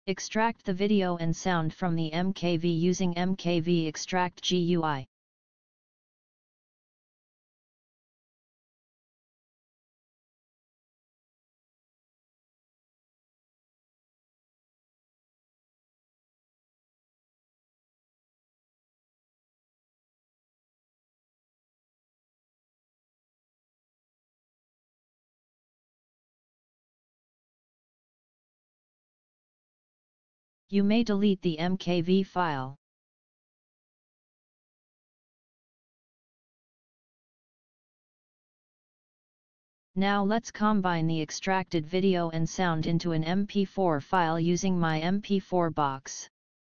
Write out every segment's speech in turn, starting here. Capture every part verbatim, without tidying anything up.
Extract the video and sound from the M K V using MKVExtract G U I. You may delete the M K V file. Now let's combine the extracted video and sound into an M P four file using my M P four box.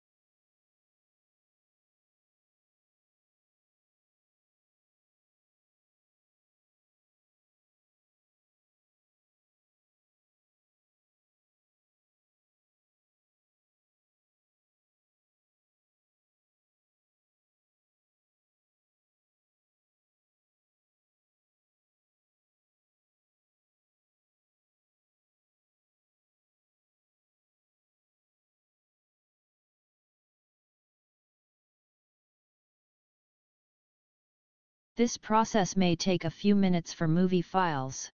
This process may take a few minutes for movie files.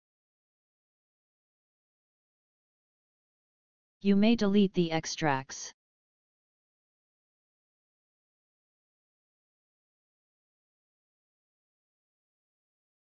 You may delete the extracts.